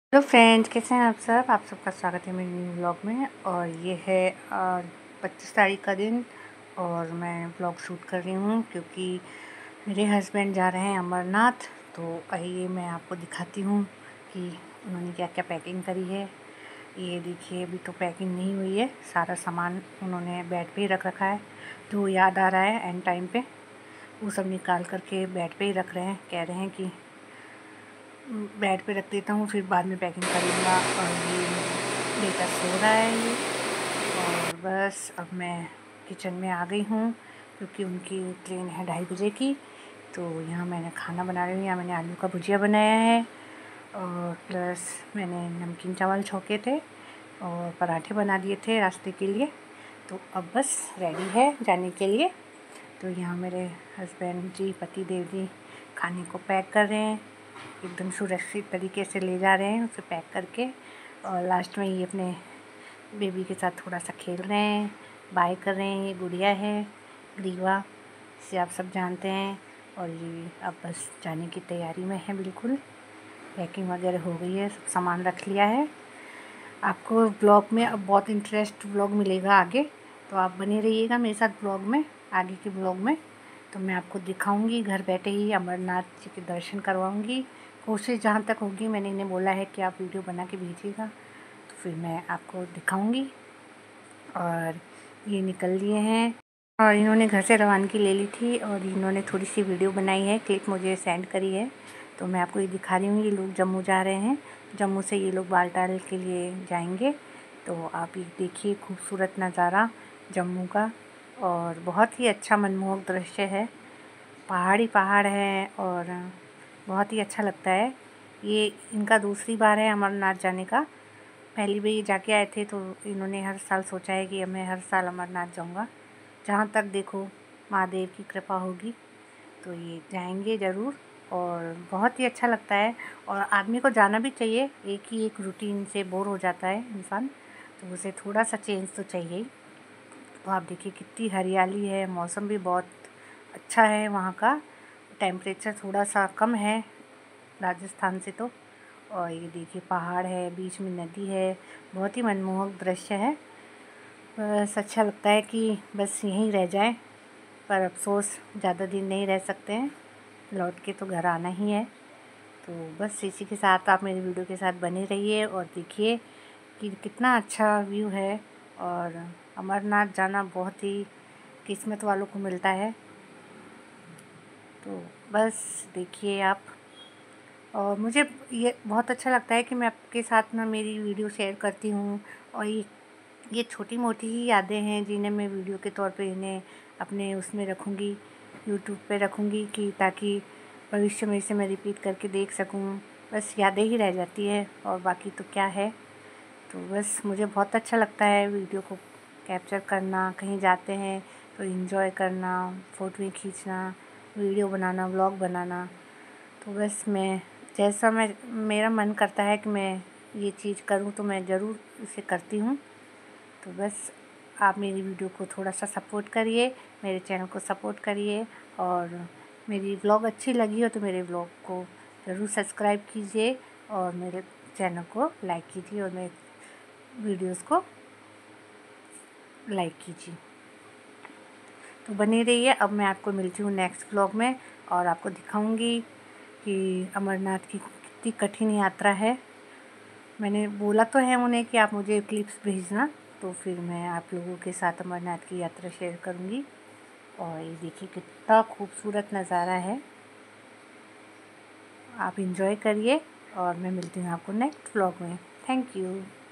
Hello friends, कैसे हैं आप सब। आप सबका स्वागत है मेरे न्यू व्लॉग में। और ये है 25 तारीख का दिन और मैं व्लॉग शूट कर रही हूँ क्योंकि मेरे हस्बैंड जा रहे हैं अमरनाथ। तो आइए मैं आपको दिखाती हूँ कि उन्होंने क्या क्या पैकिंग करी है। ये देखिए, अभी तो पैकिंग नहीं हुई है, सारा सामान उन्होंने बेड पे ही रख रखा है। तो याद आ रहा है एंड टाइम पे वो सब निकाल करके बेड पे ही रख रहे हैं। कह रहे हैं कि बेड पे रख देता हूँ, फिर बाद में पैकिंग कर लूँगा। और ये बेटा सो रहा है ये। और बस अब मैं किचन में आ गई हूँ क्योंकि उनकी ट्रेन है 2:30 बजे की। तो यहाँ मैंने खाना बना रही हूँ। यहाँ मैंने आलू का भुजिया बनाया है और प्लस मैंने नमकीन चावल छौंके थे और पराठे बना दिए थे रास्ते के लिए। तो अब बस रेडी है जाने के लिए। तो यहाँ मेरे हस्बैंड जी, पति देव जी खाने को पैक कर रहे हैं, एकदम सुरक्षित तरीके से ले जा रहे हैं उसे पैक करके। और लास्ट में ये अपने बेबी के साथ थोड़ा सा खेल रहे हैं, बाय कर रहे हैं। ये गुड़िया है ग्रीवा, इसे आप सब जानते हैं। और ये अब बस जाने की तैयारी में है, बिल्कुल पैकिंग वगैरह हो गई है, सब सामान रख लिया है। आपको ब्लॉग में अब बहुत इंटरेस्ट ब्लॉग मिलेगा आगे, तो आप बने रहिएगा मेरे साथ ब्लॉग में, आगे के ब्लॉग में। तो मैं आपको दिखाऊंगी, घर बैठे ही अमरनाथ जी के दर्शन करवाऊंगी। कोशिश जहाँ तक होगी, मैंने इन्हें बोला है कि आप वीडियो बना के भेजिएगा, तो फिर मैं आपको दिखाऊंगी। और ये निकल लिए हैं और इन्होंने घर से रवानगी ले ली थी और इन्होंने थोड़ी सी वीडियो बनाई है, क्लिप मुझे सेंड करी है। तो मैं आपको ये दिखा रही हूँ। ये लोग जम्मू जा रहे हैं, जम्मू से ये लोग बालटाल के लिए जाएंगे। तो आप ये देखिए, खूबसूरत नज़ारा जम्मू का और बहुत ही अच्छा मनमोहक दृश्य है। पहाड़ ही पहाड़ है और बहुत ही अच्छा लगता है। ये इनका दूसरी बार है अमरनाथ जाने का। पहली बार ये जाके आए थे तो इन्होंने हर साल सोचा है कि मैं हर साल अमरनाथ जाऊंगा, जहाँ तक देखो महादेव की कृपा होगी। तो ये जाएंगे ज़रूर और बहुत ही अच्छा लगता है। और आदमी को जाना भी चाहिए, एक ही एक रूटीन से बोर हो जाता है इंसान, तो उसे थोड़ा सा चेंज तो चाहिए ही। तो आप देखिए कितनी हरियाली है, मौसम भी बहुत अच्छा है वहाँ का। टेम्परेचर थोड़ा सा कम है राजस्थान से तो। और ये देखिए पहाड़ है, बीच में नदी है, बहुत ही मनमोहक दृश्य है। बस अच्छा लगता है कि बस यहीं रह जाए, पर अफसोस ज़्यादा दिन नहीं रह सकते हैं, लौट के तो घर आना ही है। तो बस इसी के साथ आप मेरी वीडियो के साथ बने रहिए और देखिए कि कितना अच्छा व्यू है। और अमरनाथ जाना बहुत ही किस्मत वालों को मिलता है। तो बस देखिए आप। और मुझे ये बहुत अच्छा लगता है कि मैं आपके साथ ना मेरी वीडियो शेयर करती हूँ। और ये छोटी मोटी ही यादें हैं जिन्हें मैं वीडियो के तौर पे इन्हें अपने उसमें रखूँगी, यूट्यूब पे रखूँगी, कि ताकि भविष्य में इसे मैं रिपीट करके देख सकूँ। बस यादें ही रह जाती है और बाकी तो क्या है। तो बस मुझे बहुत अच्छा लगता है वीडियो को कैप्चर करना, कहीं जाते हैं तो एंजॉय करना, फ़ोटो खींचना, वीडियो बनाना, व्लॉग बनाना। तो बस मैं जैसा मेरा मन करता है कि मैं ये चीज़ करूँ तो मैं ज़रूर इसे करती हूँ। तो बस आप मेरी वीडियो को थोड़ा सा सपोर्ट करिए, मेरे चैनल को सपोर्ट करिए। और मेरी व्लॉग अच्छी लगी हो तो मेरे व्लॉग को ज़रूर सब्सक्राइब कीजिए और मेरे चैनल को लाइक कीजिए और मेरे वीडियोस को लाइक कीजिए। तो बने रहिए। अब मैं आपको मिलती हूँ नेक्स्ट व्लॉग में और आपको दिखाऊंगी कि अमरनाथ की कितनी कठिन यात्रा है। मैंने बोला तो है उन्हें कि आप मुझे क्लिप्स भेजना, तो फिर मैं आप लोगों के साथ अमरनाथ की यात्रा शेयर करूँगी। और ये देखिए कितना खूबसूरत नज़ारा है, आप इंजॉय करिए और मैं मिलती हूँ आपको नेक्स्ट व्लॉग में। Thank you.